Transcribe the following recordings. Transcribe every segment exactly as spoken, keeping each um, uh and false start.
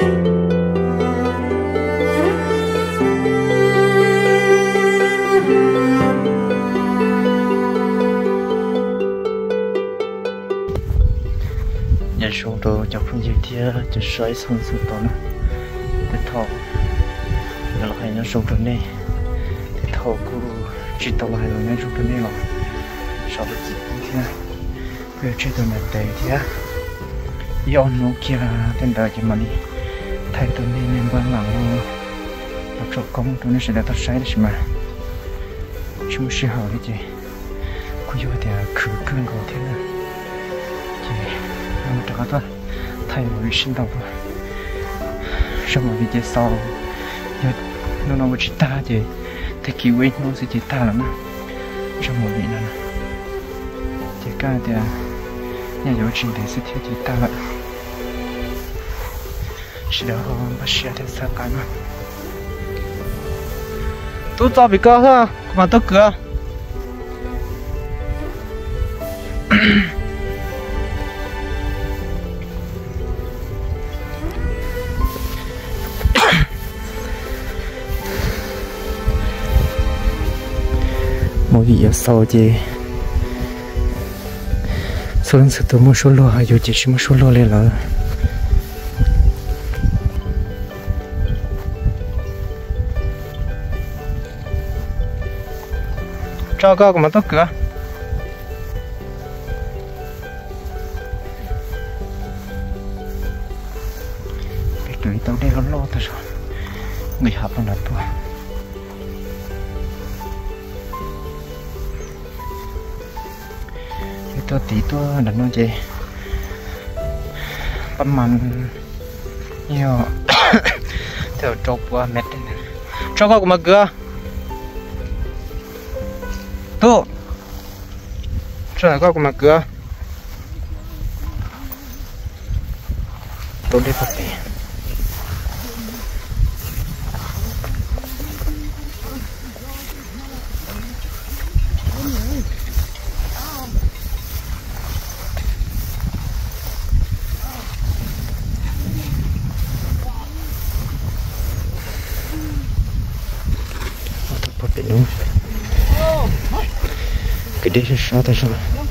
nhà xuống đồ cho không nhiều thia cho xoáy xong sự đó nữa để thọ rồi hay nó xuống đồ này để thọ cứ chỉ tao lại rồi nó xuống đồ này rồi sau đó chỉ thia về chỉ đồ này để thia yon nó kia tên đời cho mình thay đồ này nên ban lặng nó nó cho công đồ này sẽ là tao sai đấy mà chúng sẽ học đấy chứ cứ vô thì cứ cơn cầu thế này nó trả thôi thay đổi sinh động rồi sau một cái sau nó nó chỉ ta thì thì kỳ quên nó sẽ chỉ ta lắm sau một cái này chỉ cái thì nhà giáo trình thì sẽ thiếu chỉ ta vậy chỉ đó mà sẽ thì sao cái mà tôi cho bị cơ thôi mà tôi cửa mỗi vị ở sau thì số lần sự tôi mua số lô hay dù chỉ mua số lô lên là cho có mà tốt cửa cái tuổi tao đây nó lo thôi rồi người học nó là tuổi tôi tí tôi đặt nó gì bấm màn nhiều theo trộp qua mệt cho con của mà cửa tu cho này con của mà cửa tôi đi phát tiền đúng cái đấy là sao tại sao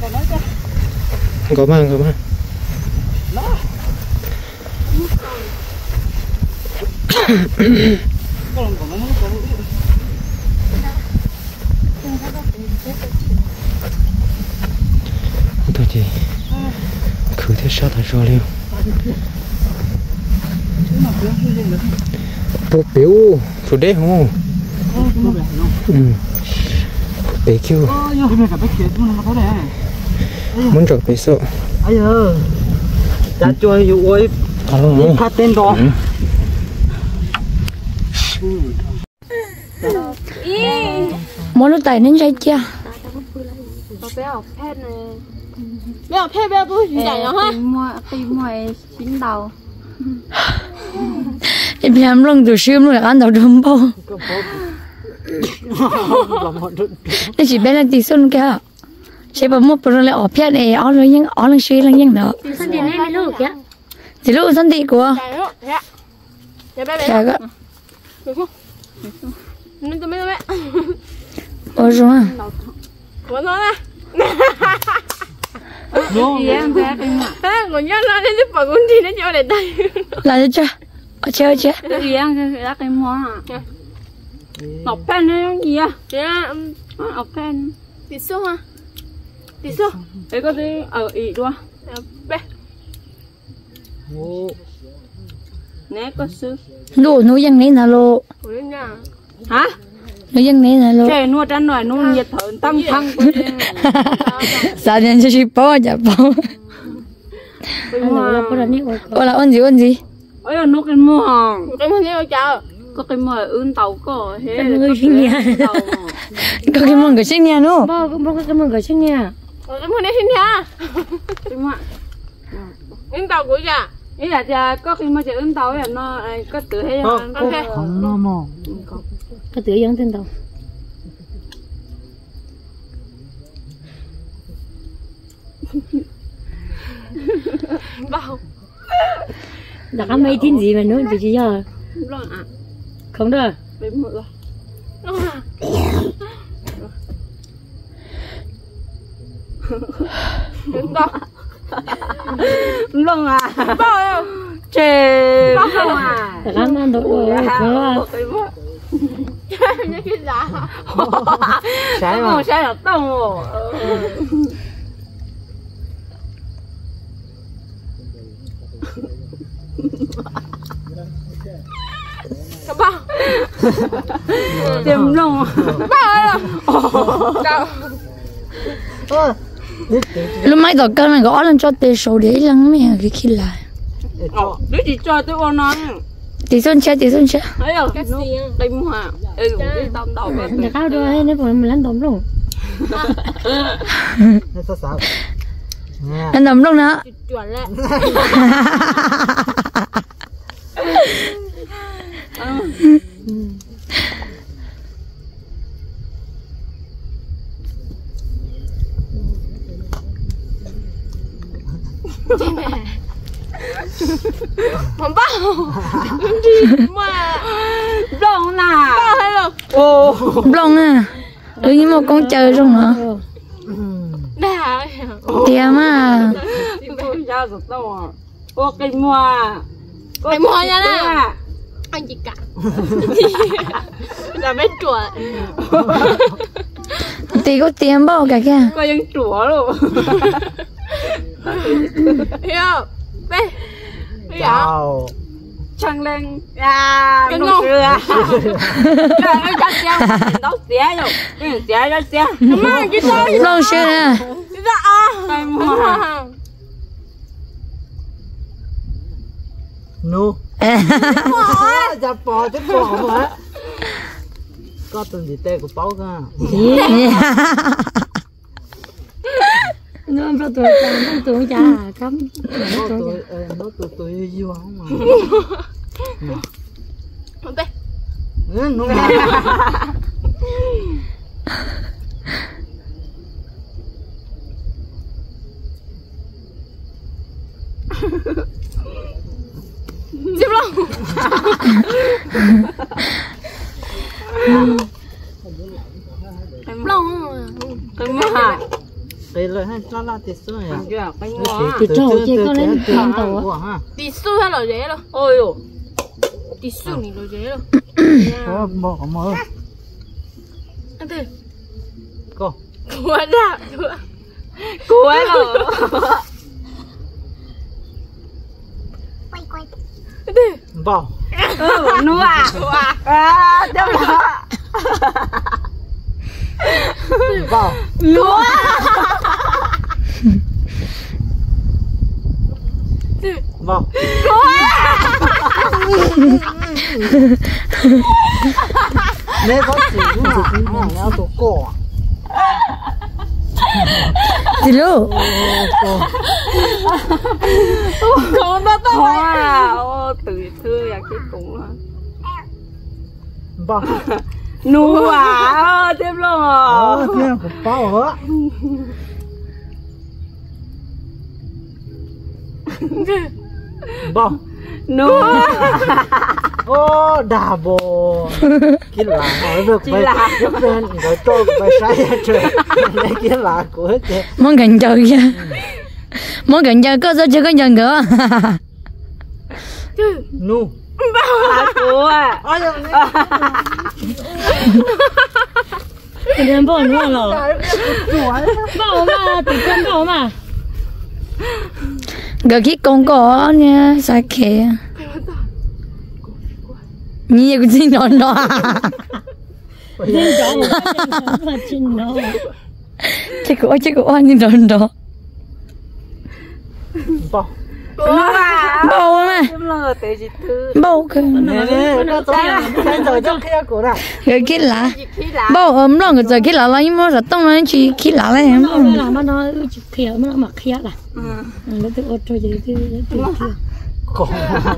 có mang có mang thôi chị cứ thế sao tại sao liêu tôi biểu phụ đấy không ừ bé kêu muốn chọn bé sợ ai ơi đã chơi dù ơi phát tên đó muốn lúc tay nên chạy chưa bé học pet này bé học pet bé tôi chỉ dạy nó ha mua tìm mua chín đầu em làm lần từ xưa luôn là ăn đầu đơm bao nó chỉ bé là tí xuân kia sẽ bảo một phần là ở phía này ở lên những ở lên suy lên những nữa xuân thì này lúc kia thì lúc xuân thì của dạ bé bé nên tôi mới bé ôi rồi à của nó nè gì em bé à còn nhớ nó đi giúp bà con đi nó cho để đây là chưa ở chơi chưa gì em ra cái món à học pen hay gì à học pen tí số ha tí số đấy có gì ở ý luôn bé nè có sư lô nuôi dân này là lô hả nuôi dân này là lô chơi nuôi trăn rồi nuôi nhiệt thở tăng thăng sao nhân cho chị bỏ chả bỏ ôi là ôn gì ôn gì ôi nó cái mua cái mua gì chào có cái mồi ươn tàu có thế người sinh nhà có cái món của sinh nhà nữa có cái món của sinh nhà cái món này sinh nhà cái món ươn tàu của nhà ý là cha có cái món chỉ ươn tàu là nó có tự hay không không nó mò có tự giống tên tàu bao đã có mấy tin gì mà nữa thì chỉ giờ Rồi à. không được Bị mượn rồi. Rồi à. Đứng đó. Lông à. Bao Chê. Bao không à. đã có ăn được rồi có Như cái giá. Trái mà. Không sai là tông rồi. Bao Tiêm lông. bao đâu lúc mấy tờ cân này gõ lên cho tê số đấy lắm mẹ cái khi lại đứa chị cho tôi vào nói tí xuân chơi tí xuân chơi thấy không cái gì tim hòa ê cái tâm đầu đã cao rồi nếu mà mình làm tóm luôn Nó sao sao. làm tóm luôn nữa chuẩn lẹ Không bao đi mà Lông nà. bao hay là Ô. lông à tự nhiên một con chơi rồi hả đà tiêm à Tôi ra rồi tao à. Ô cây mua. Cây mua nha nè anh chị cả là mấy chuột tí có tiêm bao cả kia Coi những chúa luôn. hiểu đây bây giờ Wow. trăng lên À, cái nụ ngu sữa. cái cái chắc chắn Đâu xé rồi. Cái xé ra xé. mà cái tôi lông xưa nè dạ à Cây mua. Nu. Dạ bò chứ bò mà. Có từng gì tê của báo cơ. nó bao tuổi cha nó tuổi cha cấm Nó tụi nó tụi tụi yêu không mà. không biết Ừ, nó tiếp luôn long cái mà cái lời hay cho là tiệt xưa à. cái cái mua thì trâu chỉ có lên làm tàu á đi su hay là dễ rồi ôi ôi đi su thì là dễ rồi Có bỏ mơ. anh tư Cô. quá đã quá rồi Bỏ. ừ nu à À, đâm là. Bỏ. lúa Bỏ. Nếu có chỉ thì nó nó tụ cổ. thì luôn còn ba ba À, ô từ xưa là cái cũng là. Bỏ. nu à tiếp luôn Ờ, thế là cũng bao hả? Bỏ. nu Ô, đà bồ. Cái là nói được phải cái bên rồi tôi phải sai hết trời. Lấy cái là của hết trời. món gần chơi kia món gần chơi có sao chưa có nhận nữa Nu. là của à Ôi giời. cái đêm bao nữa rồi bao mà tự cân bao mà gỡ cái con có nha sao kệ nhiều cái gì đó đó nên chọn một cái là chín đó chứ có chứ có như đó đó Bỏ. bao mà Em là tế gì thứ. bao cơ Nè nè, nó tốt là cái rồi cho kia của này. gỡ cái lá bao ấm lòng rồi cái lá là nhưng mà rất tông nó chỉ cái lá này em không làm mà nó khía mà nó mặc khía là nó tự ốt cho gì thứ Cổ.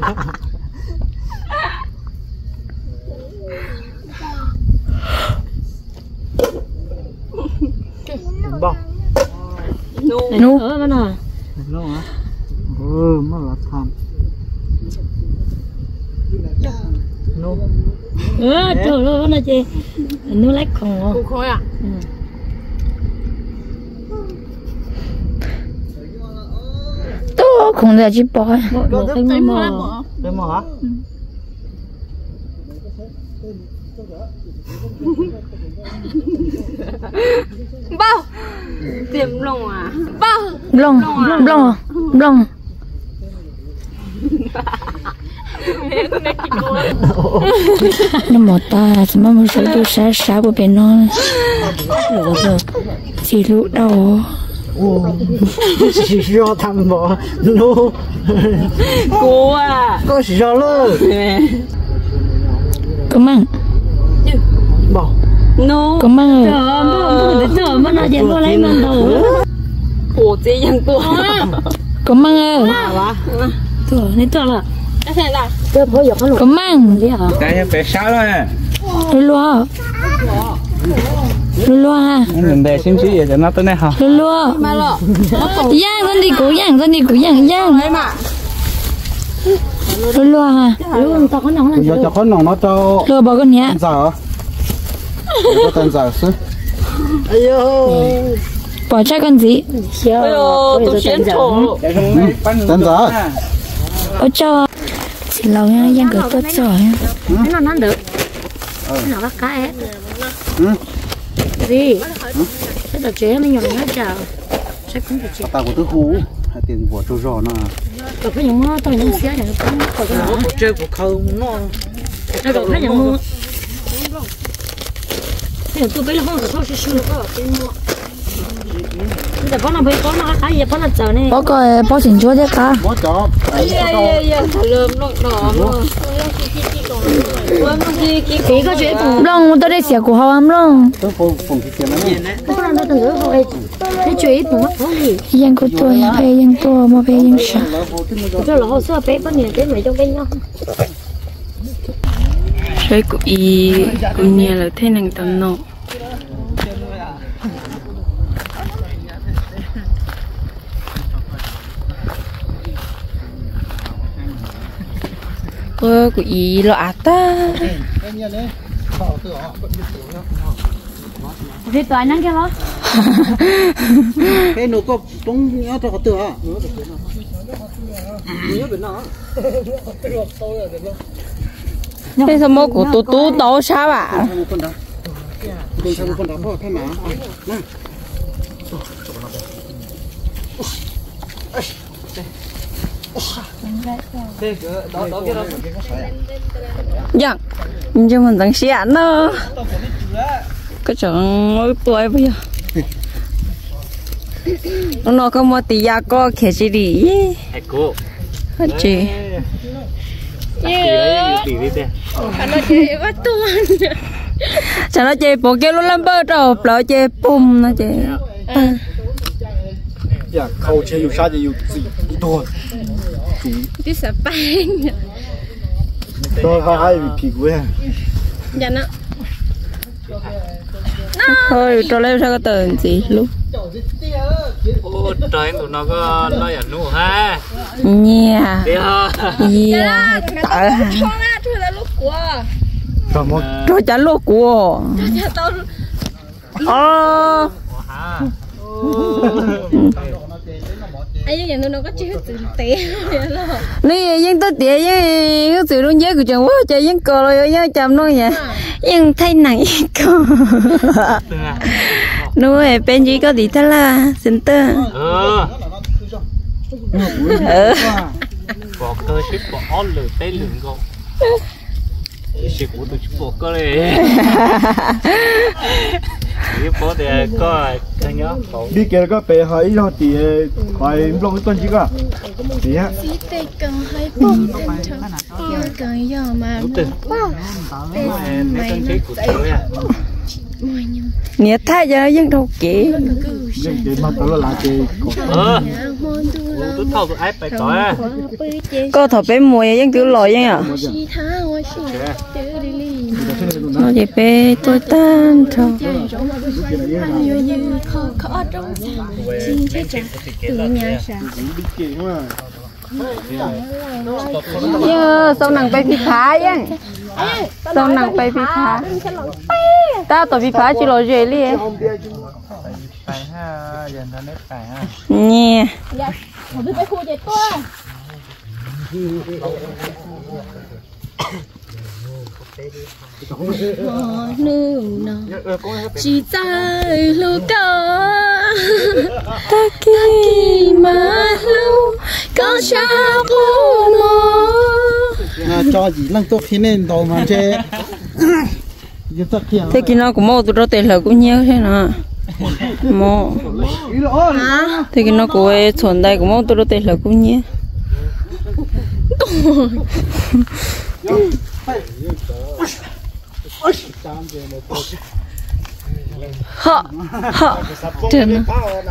Bỏ. nu ở bên nào Nu hả? Ừ, nó là tham. nô ờ trời ơi nó chị nó lấy còn Củ khối à? tôi không thể chỉ bỏ có cái cái mò cái mò hả Bao tiệm lồng à? Bao lông lông lông nó một ta mà một số tôi sẽ sẽ của bên nó rồi chỉ lúc đầu chỉ cho thằng bò nô Củ à? có chỉ cho luôn có mang bò No có mang rồi trời mà nó chỉ có lấy mang đầu Củ gìยังตัว có mang ơi trời này trời là Cái này là có mang đi hả đây phải sao rồi lúa lúa lúa lúa ha mình để xin chữ gì cho nó tới đây hả lúa lúa giang dân đi củ giang dân đi củ giang giang lúa lúa ha lúa tao có nóng giờ cho con nó cho lúa bao con nhá giờ có tên giờ xứ ai yo bỏ trái con gì Ôi dồi, tôi chiến thổ tên giờ ở cho chỉ lâu nha giang cửa tốt rồi nó nó được nó bắt cá ấy gì cái đồ chế mình nhầm nó chào sẽ cũng được tao của tôi hú hay tiền của tôi rò nó có phải những món tôi những xía này cũng có cái nào chơi của không nó nó có phải những món thì tôi biết là không có sự sự có cái món giờ bữa nào bây bữa nào cái gì bữa nào giờ này bữa coi bữa chỉnh chúa đấy cả bó chó cái có chuyện long tôi đây xỉa của họ lắm long tôi phồng phồng cái tiền này bữa nào tôi từng rửa họ cái chuyện của nó gì dân của tôi hay dân tôi mà hay dân sao cho là họ xưa bé bao nhiêu cái mấy trong cái nhau Rồi cụ ý cụ nhà là thế năng tầm nọ Ơ cụ ý lo à ta thì tôi năng cái đó cái nó có bóng nhớ cho tựa Thế sao mô của tú tú tố sao ạ? con đó con sao con đó có thay mà nè Dạ nhưng cho mình tặng xe nó có chọn mỗi tuổi bây giờ nó có một tí giá có khẽ gì đi hết chị chả nó chơi bộ kia luôn lắm bơ rồi lỡ chơi bùm nó chơi dạ khâu chơi dù sao thì dù gì đi thôi đi sập bánh tôi phải hay bị phì quê dạ nó thôi cho lên sao có tờ gì lúc ô trời tụi nó có nói ở nụ ha nha đi ha yeah tờ rồi một rồi trả lô của ờ ai nhưng nó có chữ từ tiền nè nhưng tới tiền nhưng cái sự luôn nhớ của chồng quá chơi nhưng cờ rồi nhớ chồng luôn vậy nhưng thay này cờ nuôi bên gì có gì thế là xin tơ ờ bỏ cơ ship bỏ lửa tay lửa cô ship của tôi bỏ cơ này cái bố thì có cái nhớ đi kia có bé hỏi nó thì hỏi long cái tuần chứ cả thì á tây cần hơi bông cần giờ mà mày thấy của tôi à nè thay cho dân đâu kỹ cái mà tôi là cái ờ tôi thâu tôi ép bài tỏi à có thọ bé mùi dân tiểu lòi dân à nó gì bé tôi tan thôi khó trong từ nhà sản nhớ sau nằng bay phi phá yên sau nằng bay phi phá ta tổ phi phá chỉ lo dễ li phải ha giờ nó nếp phải ha nhẹ nước nào chỉ tại lúa cá ta kỳ mà lâu có cha cô nó cho gì lăng tốt thế nên đồ mà chơi thế kia nó cũng mua tụi nó tiền là cũng nhiều thế nào mua thế kia nó cũng chuẩn đây cũng mua tụi nó tiền là cũng nhiều họ họ trên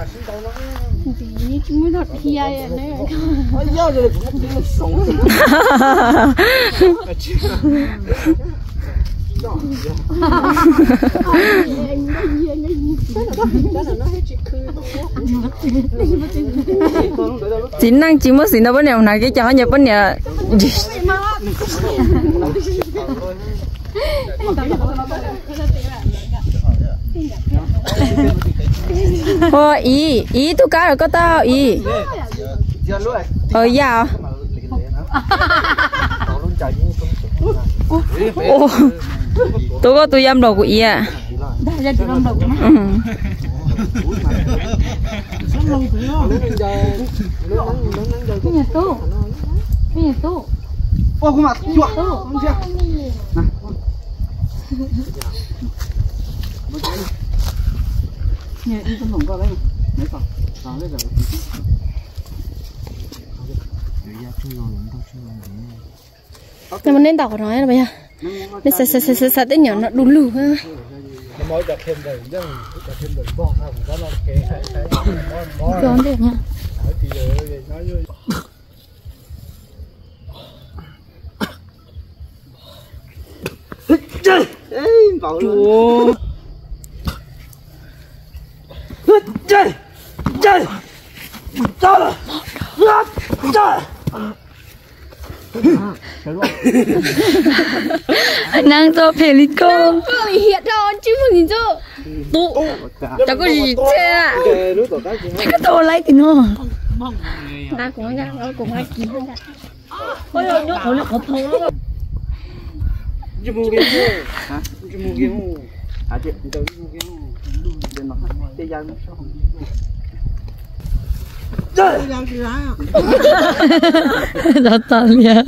chúng mới đột kia này chính năng chỉ mới xin đâu bữa nào này cái chó nhập bữa nào ô ý ý tôi cá rồi có tao ý ờ dạ ô tôi có tôi dám đầu của ý à ô không mặt chuột không chưa nhớ đi con qua đây mấy con vào đây rồi nhưng mà nên đọc của nó là bây giờ nên sẽ sẽ sẽ sẽ tới nhỏ nó đun lù ha con được nha chơi vào luôn chơi chơi chơi chơi năng to pelico con hiện đó chứ không nhìn cho tụ cháu có gì thế à cái to lấy thì nó ta cũng ra nó cũng ai kín hơn ôi ôi nó khổ là khổ thấu lắm chim mua game hả chim mua game à chị từ chim mua game bên mặt chơi gian chơi đó tao nha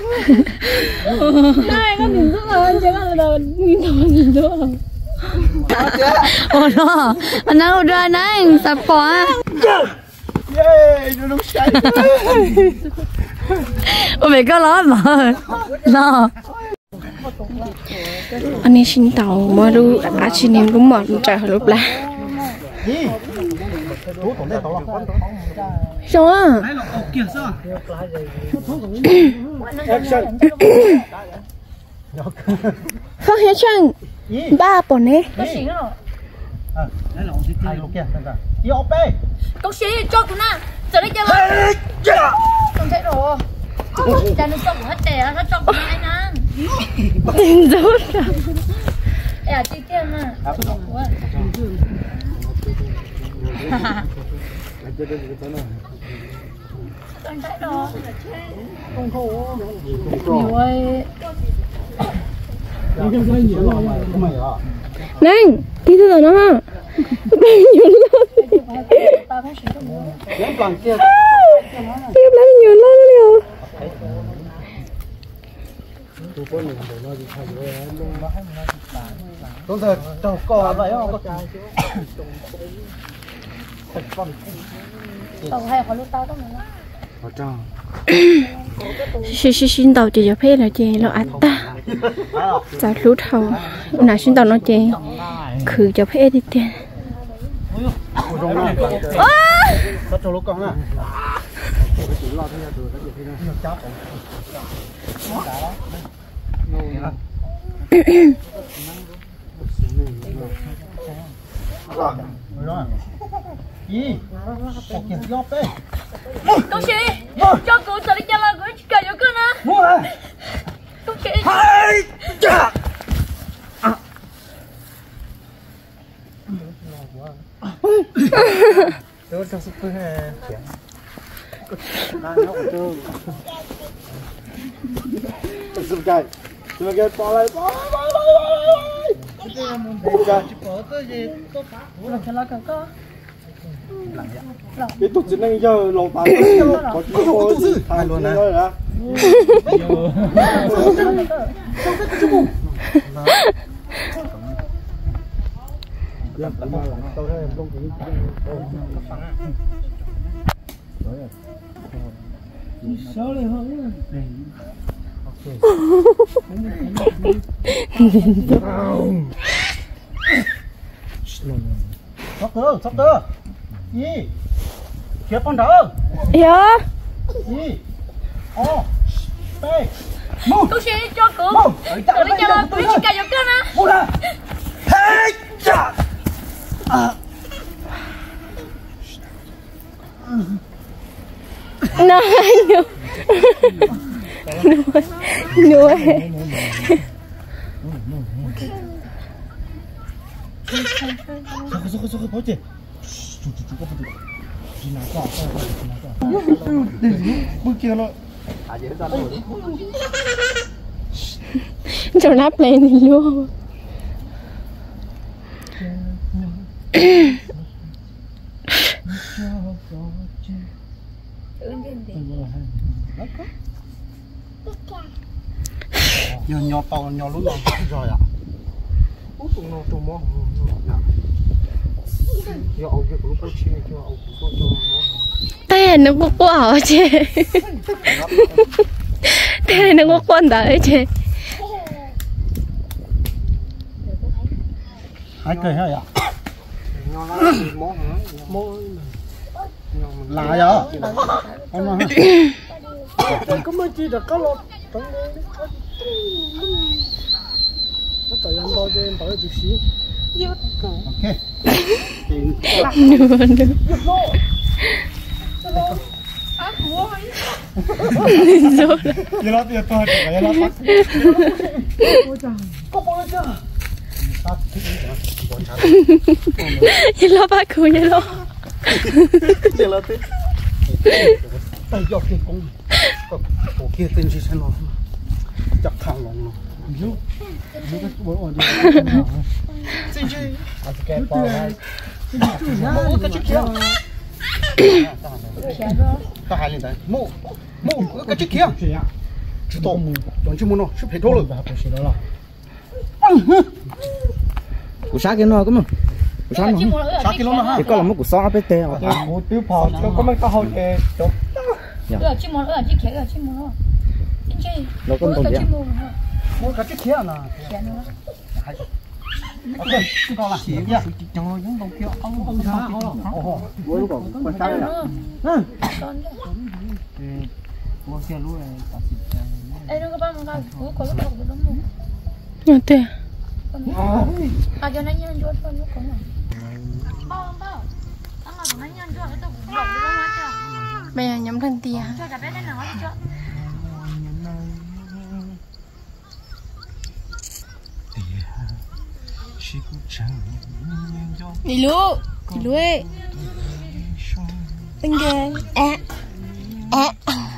này con nhìn rất là chứ con là nhìn thằng nhìn đó ôi nó anh đâu ra này sắp quá yeah nó đúng sai ôi mày có nói mà nó anh ấy xin tàu mà đu à xin em cũng mệt trời lúc là sao à phát hiện chân ba bọn này công sĩ cho cô na giờ đây chơi mà không thấy rồi cha nó cho hết trẻ nó cho ai nè tiền rút à chị kia mà không thấy rồi không khổ nhiều ơi nè đi từ từ nó ha nhiều lắm tiếp lấy nhiều lắm nhiều tôi giờ trâu cò vậy không tàu hay có lúc tao đó mà xin xin xin tàu chỉ cho phê là chị lo ăn ta giờ lúc thầu nào xin tàu nó chị khử cho phê đi tiền có trâu lúc con nè gì? Một kiện gióp đấy. Công sĩ, cho cô sợ đi cho là gửi cả vô cơ nè. Mua à? Công sĩ. Hai chà. Tôi trong sức hơi chén. Đang nhóc chơi. Sụp chạy. Sụp chạy bỏ lại bỏ bỏ bỏ bỏ. Cái này muốn bỏ ra chỉ bỏ cái gì? Có phá. Làm cho nó cần có. Cái tục này giờ lồng tán có chỉ có thay luôn nè. Sao lại không? Sắp tới, sắp tới. Gì? Kia con đỡ. Dạ. Gì? Ô. Bê. Công sĩ cho cô. Sợ đi cho là gửi cả vô cơ nè. Mua ra. Hey. Chà. À. No, no. No. No. Sokok sokok sokok bocah. Cucu cucu apa tu? Cina kau, Cina kau. Mungkin lo. Aja dah tu. Cho nắp lên thì luôn. Nhỏ nhỏ to nhỏ lúc nào rồi à? Ủa tụi nó tụi mỏ. Nhỏ ấu cái lúc chơi cho ấu cho nó. Tay nó có quả chứ. Tay nó có quan đấy chứ. Hai cây hay à? Nhỏ nó mỏ hả? Mỏ. Là vậy? Con nó hả? Có mấy chi được có lột. Nó tự ăn bao cho em tự chút xíu. Ok. Vậy là tiền tôi vậy là bắt. Có bao nhiêu? Vậy là bắt cô vậy lo. Vậy là thế. Tay dọc kia cũng. Cổ kia tên gì xem nó. Chặt thẳng lòng nó. Hiểu. Nó cái bố ở đây. Xin chi. À cái bao này. Mua cái chiếc kia. Ta hai lên đấy. Mua. Mua cái chiếc kia. Chỉ to. Chọn chứ mua nó, chứ phải thôi rồi. Củ sa kia nó có mà. Củ sa nó. Sa kia nó ha. Chỉ có là một củ sa bê tê. Một tiêu phò nó có mấy cái hồi kề. Ở chim món ở chim kia ở chim món. Nó con tôm gì? Mua cái chiếc kia nè. Ok, chúng ta là chỉ kia. Cho giống đồng kia ông ông sa. Ồ, mua lúc còn con sa này. Ừ. Mua xe lúa này ta xịt. Ê nó có bao nhiêu cái củ có lúc nào cũng đúng không? Nhớ thế. À cho nó nhân chuột con nó có mà. Bao bao. Ăn mà nó nhân chuột nó cũng bọc được hết chưa? Bây giờ nhắm thân tia. Cho ta bé đây nào hết chưa? Đi lú, đi lú ấy. Tinh ghê. À, à.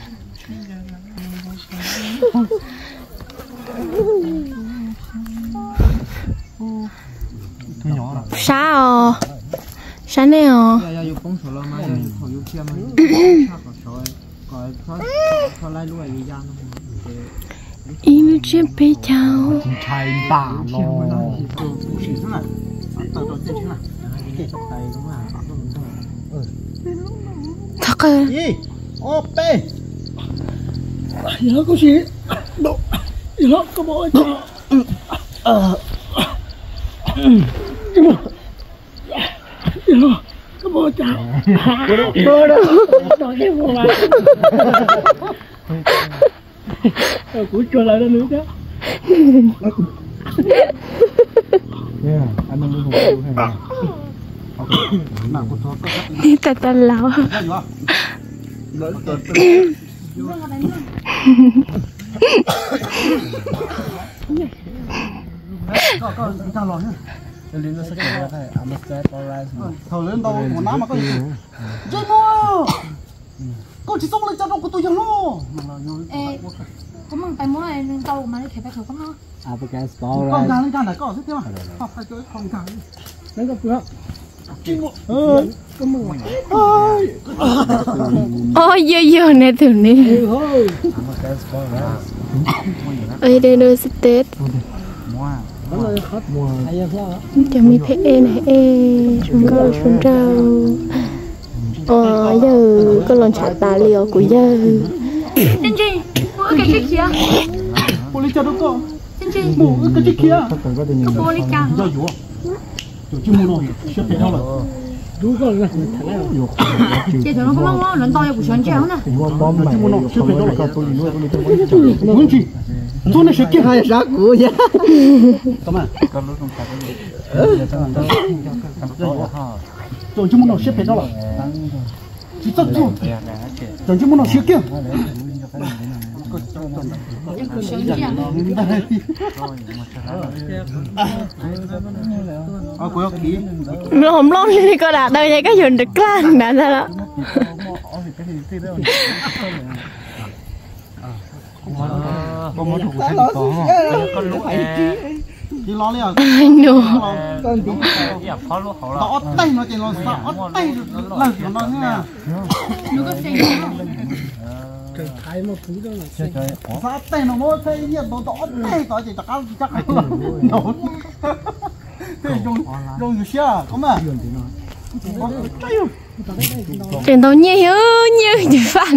Sao? Sao nè? Ý nó chuyện bê cháu. Chạy bà nó. Thật à? Gì? Ô bê. Nhớ có gì? Độ. Nhớ có bố cho. Ờ. Nhớ có bố cháu. Bố đâu. Nói cái bố mà. Ờ cũng cho lại đó nữa đó. Yeah, anh đang muốn ngủ hay nào? Đi ta ta lão. có có thằng lò nhá lên nó sẽ cái này à mà sẽ có rice thầu lên đâu một ná mà có gì chơi mua cô chỉ xong lên cho đâu có tôi chẳng lo ê có mừng tay mua này tàu mà đi khép phải thầu không nó à cái cái store con gà lên gà này có thế mà học phải chơi con gà đấy có được ơi có mừng ôi dơ dơ này thường đi ơi đây đây tết chẳngมีเพลnày ê chúng có chúng trao ờ giờ có lần chặt tà liều của giờ Chân Chi mua cái chiếc kia cô lấy cho đâu có Chân Chi mua cái chiếc kia có mua lấy chăng do dụ chủ chứ mua nồi xếp phải đâu rồi đúng rồi là chị tưởng nó không ngon lần to là của chén chéo nè chứ mua nồi xếp phải đâu rồi tôi nuôi tôi nuôi muốn gì tôi này xếp kia hay giá của vậy cảm ơn rồi chứ muốn nó xếp phải đâu rồi chỉ tất rồi rồi chứ muốn nó xếp kia nó không lo đi coi đạt đâu vậy cái dồn được lan đã ra đó con muốn thủ sinh con lũ chỉ lo liền con nó tay nó chỉ nó sợ tay là nó nha nó có xe cái thái một thứ đó là sát tay nó mỗi tay nhiệt nó đỏ tay nó chỉ chắc chắc nó thế dùng dùng như xe có mà trên tàu nhiều nhiều như phản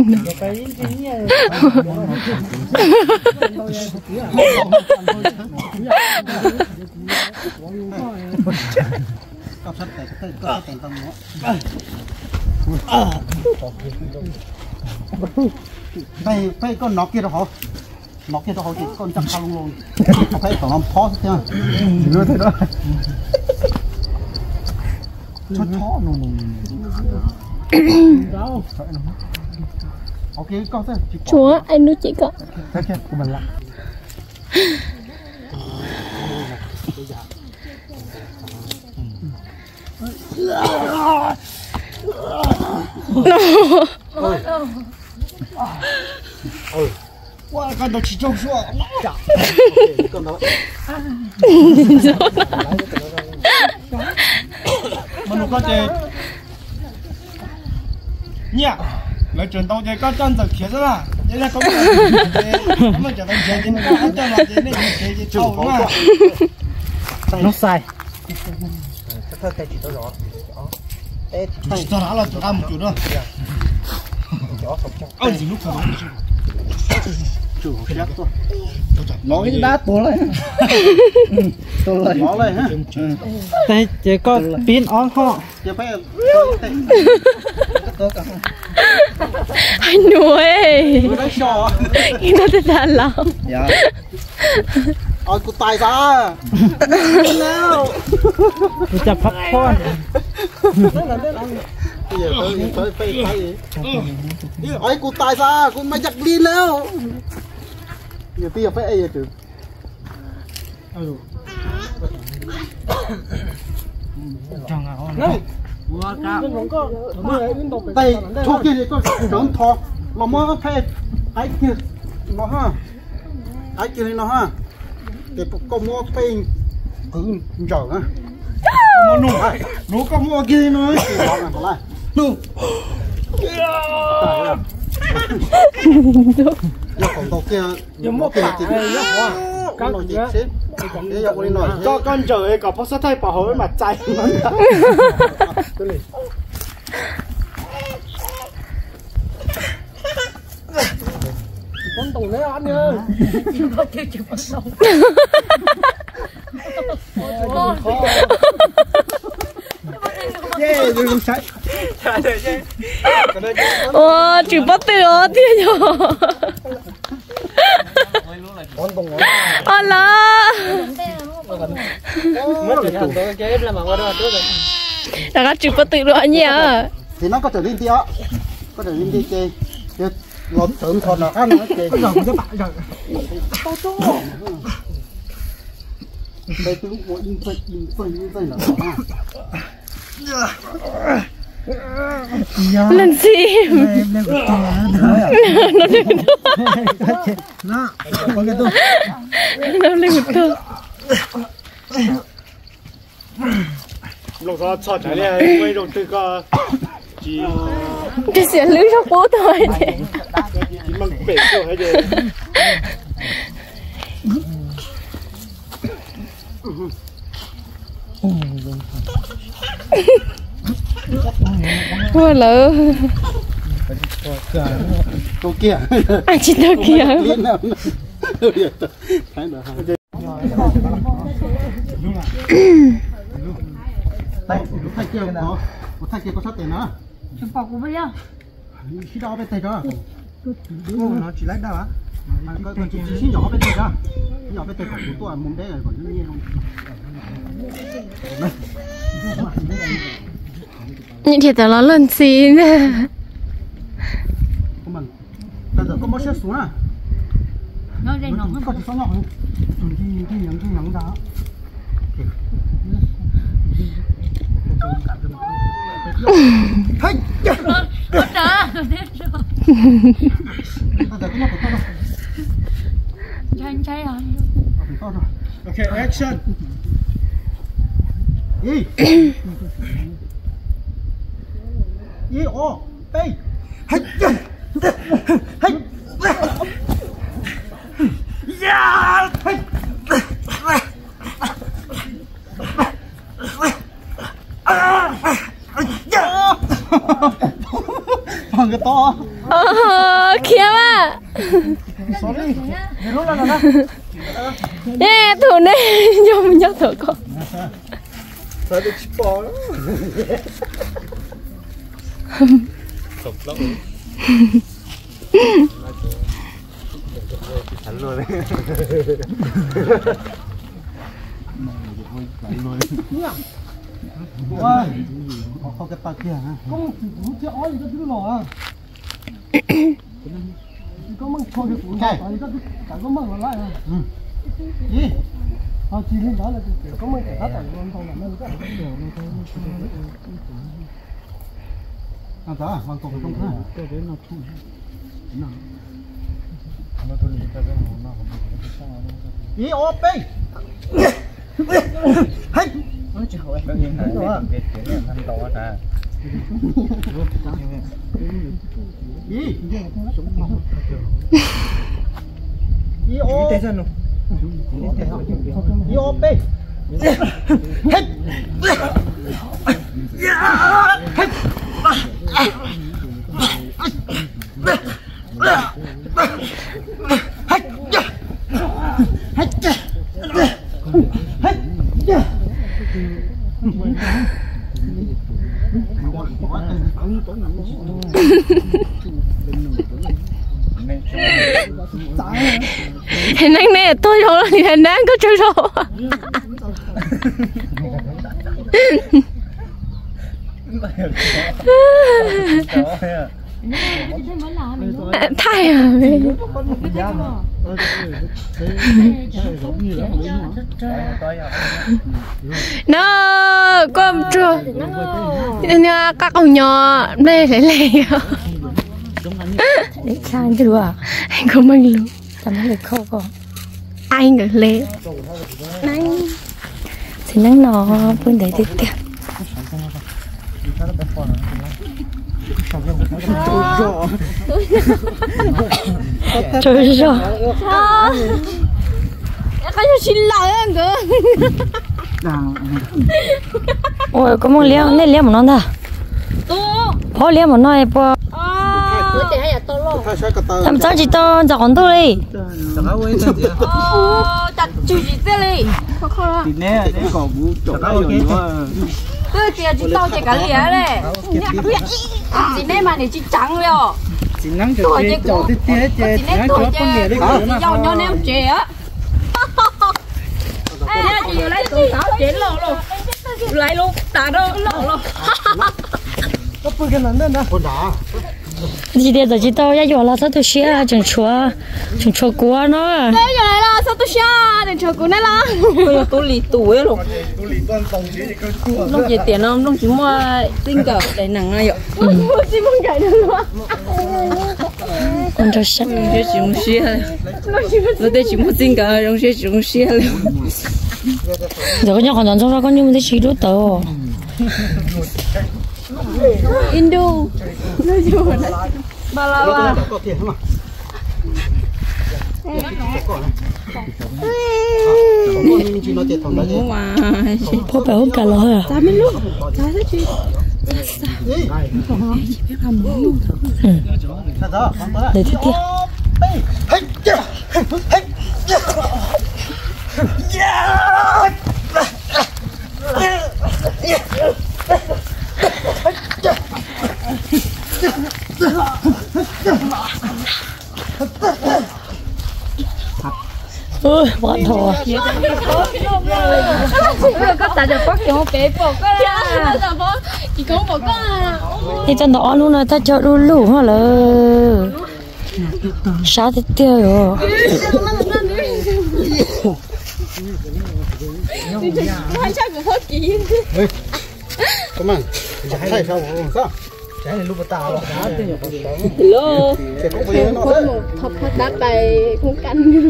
phải phải con nóc kia đó hả nóc kia đó hả chỉ con chắc khăn luôn luôn phải còn làm phó thế nào như thế đó cho chó nó nó ok con thế chúa anh nuôi chị con thế kia của mình lại ôi wow con nó chỉ trông xuống con nó mà nó có chơi nhá lại chuyển tàu chơi có chân giật kia ra vậy là có mà trở thành chơi nó ăn cho là chơi này chơi chơi trâu mà nó sai chắc thôi tay chỉ tôi rõ tay cho nó là cho ăn một chút nữa ôi gì lúc nào chủ khác thôi nó cái đá to lên to lên nó lên ha đây chỉ có pin on họ chỉ phải anh nuôi nó sò nó thật là lâu dạ ôi cô tài ra nào tôi chập phát con bây giờ tôi tôi phải phải ôi cô tài ra cô mới giặt điแล้วgiờ bây giờ phải ai chứ chẳng hạn này tay thu kia thì có trốn thọ mà mới phải ai kia nó ha ai kia nó ha để có mua pin cứ giờ á mua nụ nụ có mua kia nó nụ giờ còn tàu kia giờ mua kia thì nó hoa con nó gì xí để giờ đi nói cho con trời có bớt thay bảo hồi mặt trái con tùng đấy ăn nhá chưa có chưa chưa có xong yeah đừng chạy ô chữ bắt từ ô thiên nhở con tùng ô là mất rồi tôi chế là mà qua đó trước rồi là chữ bắt từ đó nhỉ thì nó có trở lên tí á có trở lên tí chơi lọt tưởng thon là ăn nó kì giờ cũng bạn rồi to to đây tôi muốn in phơi in phơi in phơi là lần gì nó lên nó có cái tôi nó lên một thơ lúc đó chọn cái này quay đầu tư cơ chỉ cái xe lưới cho bố thôi chỉ mang bể thôi hay gì thôi lỡ cô kia anh chỉ đâu kia đây thay kia có thay kia có sắt tiền nữa chụp bọc của bây giờ khi đó bên tay đó nó chỉ lấy đâu á mà còn chỉ chỉ nhỏ bên tay đó nhỏ bên tay của tôi muốn đấy là còn như không những thiệt là nó lần gì nè của mình bây giờ có mất xuống à nó đây nó không có chỉ số nhỏ thôi thì thì những cái những đó hey có trả Tranh cháy hả? Okay, action. Đi. Đi ô, đi. Hey. Hey. Yeah. Hey. Bằng cái to. Ờ, kia mà. Sorry. Nó là là. Nè, thử này, cho mình nhắc thử con. Sao được chip bò đó. Sụp lắm. Thành luôn đấy. Wow. Không cái kia hả? Không, chỉ chưa ói gì cái lò à. Có măng thôi được cũng cái chẳng có măng lại à. Ừ. Gì? Họ chỉ lên đó là có măng cái thắt ở luôn thôi là nó rất là đều luôn thôi. À đó, măng cục không ha. Cái đấy nó không. Nó. Nó thôi đi cái đó nó không có sao đâu. Gì ô bê. Hey. Ôi trời ơi. Cái gì này cái chuyện này to ta. Gì? Gì ô? Gì ô bê? Hết. Hết. Hình năng này tôi đâu là hình năng có chơi rồi. Thay à nó con chưa nha các con nhỏ đây lấy lấy để sang chưa à anh không mang luôn làm được không con anh được lấy anh thì nắng nó bên đấy tiếp tiếp trời rồi có cho xin lỗi anh cơ ôi có mong leo nên leo một non ta bỏ leo một non bỏ làm sao chỉ to chọn tôi đi đặt chú gì thế đi thì nè nè còn vũ chỗ đó rồi tôi kia chỉ tao chỉ cả lìa đấy chỉ nên mà để chỉ trắng rồi chỉ nắng chỗ kia chỗ tiếp tiếp chơi nắng chỗ con lìa đấy chỉ nhau nhau ném chè á chị lấy tụi tao chén lò luôn lấy luôn đá đâu lò luôn có bự cái lần đó nè con đá chỉ để giờ chỉ tao ya giờ là sao tôi xia chừng chúa chừng chúa cua nó đây giờ này là sao tôi xa để cho cô này là bây giờ tôi lì tuổi rồi lúc về tiền không lúc chỉ mua tinh cờ để nặng này vậy chỉ muốn chạy được luôn con cho sắc cái chỉ muốn xia lúc đây chỉ muốn tinh cờ rồi sẽ chỉ muốn xia luôn giờ con nhóc còn chọn cho con nhưng mà chỉ đốt tàu Indo ba la ba có tiền không พ่อไปห้องกันเลยอ่ะ sao mấy lúc sao thế chị để tiếp tiếp ôi bọn thò có tại được bắt cho bé bỏ con chỉ có bỏ con thì chân đó luôn là ta chợ luôn lũ hả là sao thế tiêu rồi hai chắc cũng khó kỳ come on sai sao sao trái này lúc bắt tao hello sẽ có bây giờ nó đấy thật thật đắt tay cũng canh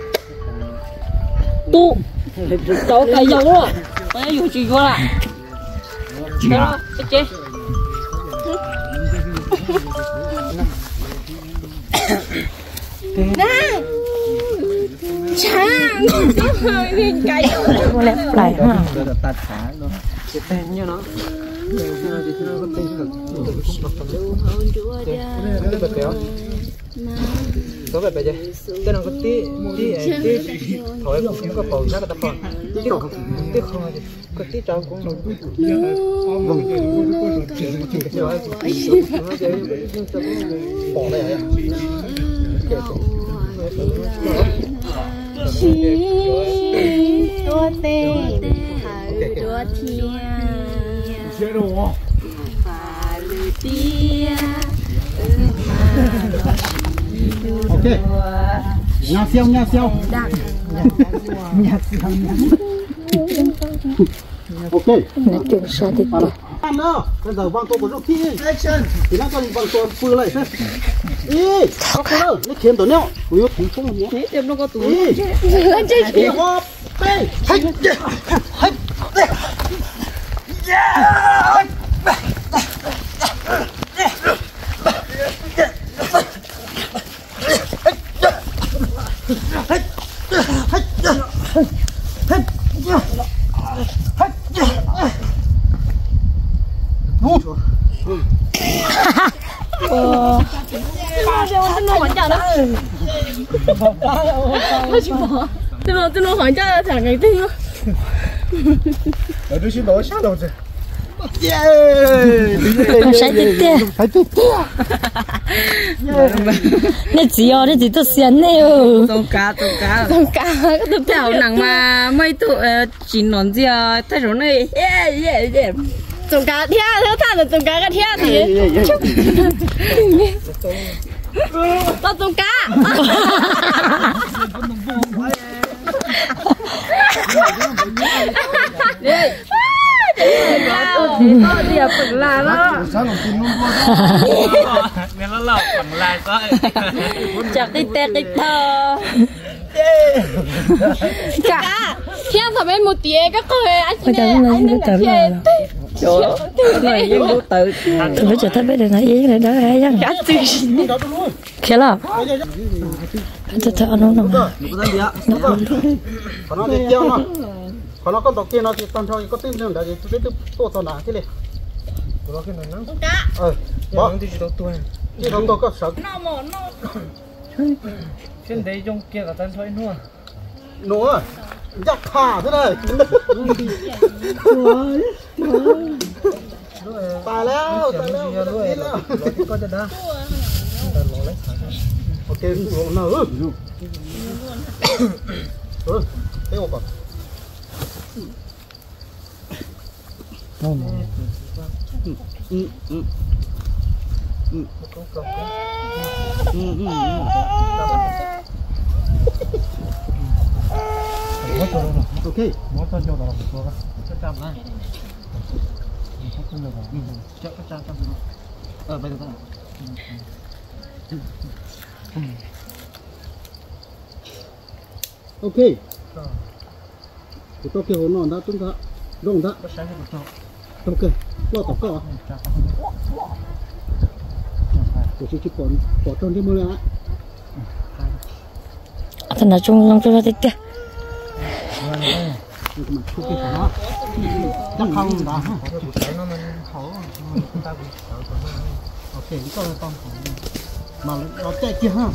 tu cháu cái dầu rồi cái dầu chỉ vô là đó cái chế nè chàng đi cái có lẽ lại ha tạt xả luôn cái tên như nó có vẻ bây giờ cái nó có tí tí tí thổi cũng có bầu ra cái tập còn tí không tí không có tí trâu cũng bỏ này tua tê tua thiên và lư tia ok nhà siêu nhà siêu nhà siêu ok nói chuyện sao thì ăn nữa bây giờ vang tôi có lúc thi action thì nó còn vang tôi phơi lại thế ý có cái đâu nó kiếm tôi nhá ui thùng thùng nhé thế em nó có túi lên chơi đi hop đây hay hay 这种这种房价两个定了。 我这是楼下楼子。耶！ sai tiếp tiếp sai tiếp tiếp. nè chị ơi, nè chị tôi xiên nè ơ. tôm cá tôm cá tôm cá cái tôm chảo nặng mà mấy tụ chỉ nón gì à thay rồi này yeah yeah yeah tôm cá thia theo thằng là tôm cá cái thia thì tao tôm cá đi à phần là đó nên nó lọc phần lại coi chặt cái tẹt cái thơ cá thia thằng em một tía các cười anh bây giờ nó lên cái tờ này chỗ này nhưng vô tự tôi mới chờ thấy bây giờ nói gì này đó hay chăng cá tươi kia là tôi thấy anh nó nó còn nó thì kêu nó còn nó con tàu kia nó thì toàn thôi có tin nữa đấy thì biết tôi tàu nào thế này nó cái này nó cá ờ bỏ thì chỉ tôi chỉ tôi có sợ nó mỏ nó trên đấy trong kia cả tan thôi nữa nữa dọc thả thế này tài leo tài leo có cho đó ok rồi nào ừ cái ốp ừ ừ ừ ừ ừ ok mỗi con cho nó một cái chắc chắn này chắc chắn chắc ờ bây giờ ok thì tôi kêu nó đã chúng ta rong đã ok lo tóc cỏ tôi chỉ chỉ còn bỏ trong cái mưa này thằng nào chung lòng cho nó thích kìa chắc không đã ok có con mà nó chạy kia ha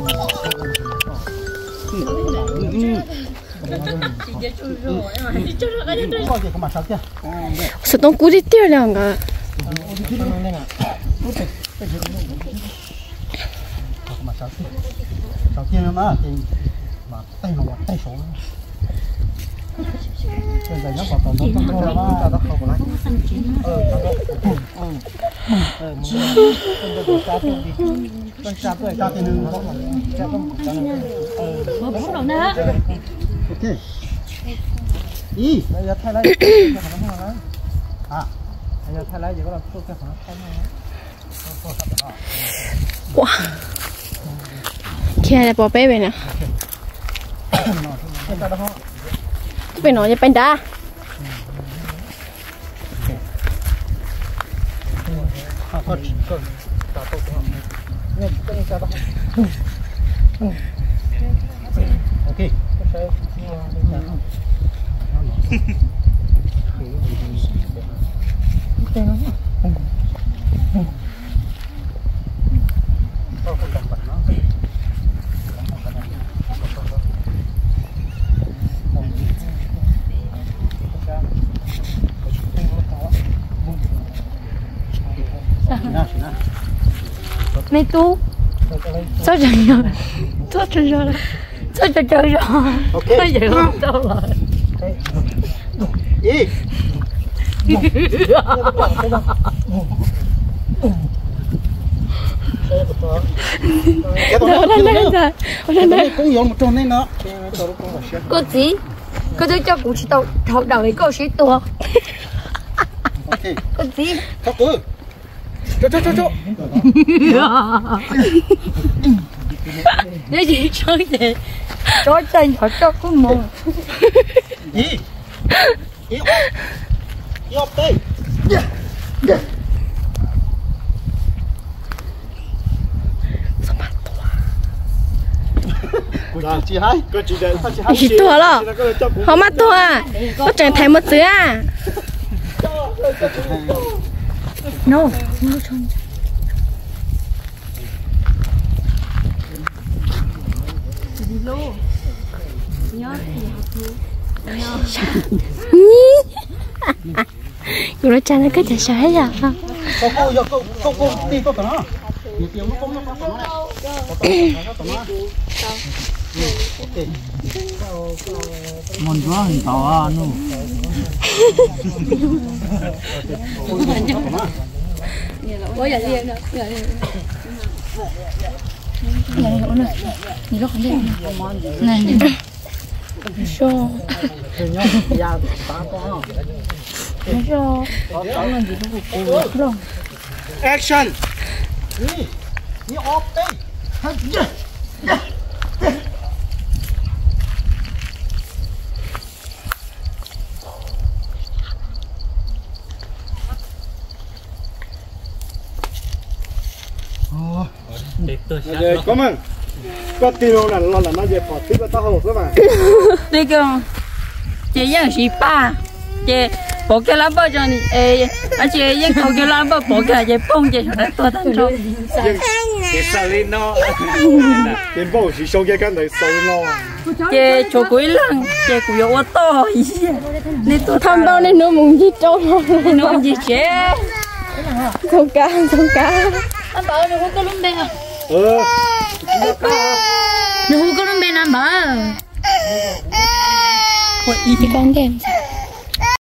sự tông cú đi tiêu liền cả đầu tiên nó thì mà tay nó tay số bây giờ nó bảo tồn nó không có nó nó không có lại ờ ờ ờ mình cha tôi đi con cha tôi cha thì nương nó cha không ờ bố đâu nữa ok đi bây giờ thay lại à bây giờ thay lại giờ có làm số cái phần thay nó wow kia là bỏ bé về nèไปหน่อยจะเป็นด้า ok mày tu sao chẳng rồi sao chẳng rồi sao chẳng chơi rồi sao vậy không đâu rồi gì đâu đây đây rồi đây đây cũng dùng một trong này nó cô gì cô tôi cho cụ chỉ đầu đầu đầu ấy cô sĩ tua cô gì thật cứ cho cho cho cho cái gì chơi thế cho chân họ cho cô mồm gì gì gì ốp đây chị hai cô chị đây chỉ tua lo không mất tua có chẳng thấy một chữ à no cô nó chán nó cứ chả sái à cô cô giờ cô cô cô đi cô tao nó nhiều tiền nó không nó tao nó này tao nó ngon quá hình tao à nu bây giờ đi nữa này nó này nhìn nó không đi này show action đi đi off đây Rồi, cảm ơn. Có tiền là lo là nó về bỏ tiếp tao hộp đó mà. Đây cơ. Chị yang xí ba. Chị bỏ cái lá bao cho ê, anh chị yang thầu cái lá bao bỏ cái chị bông chị phải tôi thằng cho. Cái sao đi nó. Cái bao chỉ số cái cái này số nó. Chị cho quý lăng, chị cũng có to ý. Nên tôi tham bao nên nó mùng gì trâu nó gì chứ. Không cá, không cá. anh bảo nó có lông đen à ừ nó có lông đen anh bảo Ủa, ý thì con đen sao?